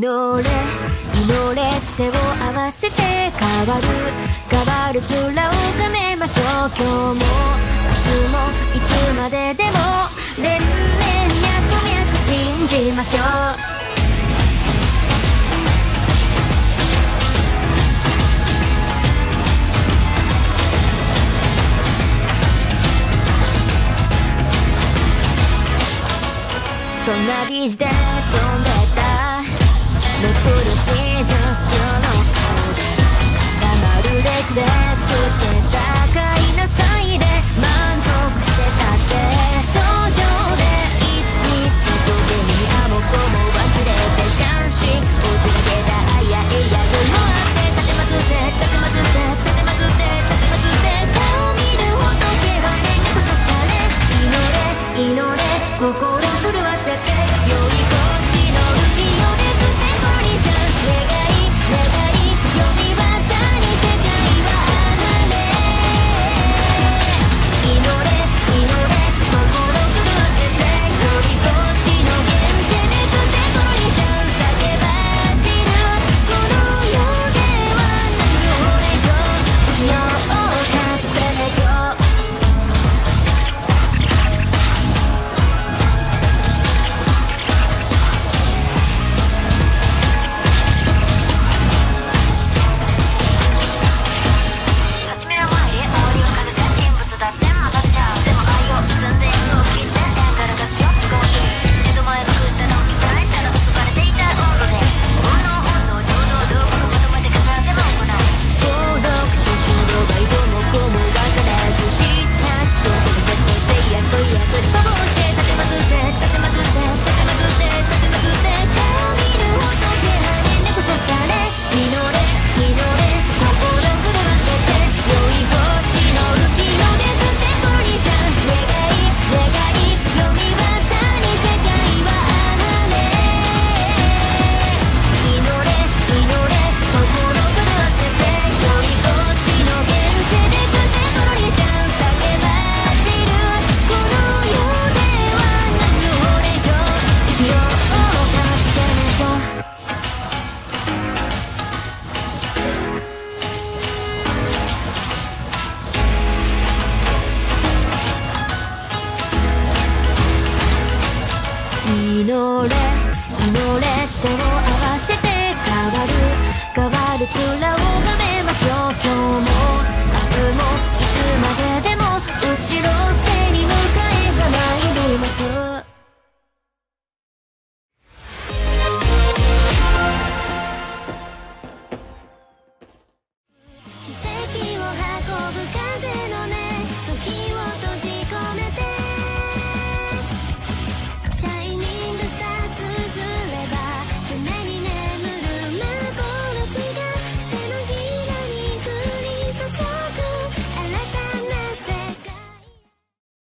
祈れ祈れ手を合わせて変わる面をがめましょう。今日も明日もいつまででも連綿脈々信じましょう。そんなビジで飛んでた目苦しい状況の顔で黙る列で作ってた買いなさいで満足してたって症状で一日とでにあもこも忘れて監視を続けたあやえや夜もあって立てまつって立てまつって立てまつって立てまつって顔見る仏は念力さされ祈れ祈れ心震わせて良い星の浮世でつてこにじゃ願い願い読み渡り世界はあれ祈れ祈れ心震わせて良い星の現世でつてこにじゃ叫ば散るこの世では何を俺よよを達成よ。祈れ祈れ手を合わせて変わる面をがめましょう。今日も明日もいつまででも後ろ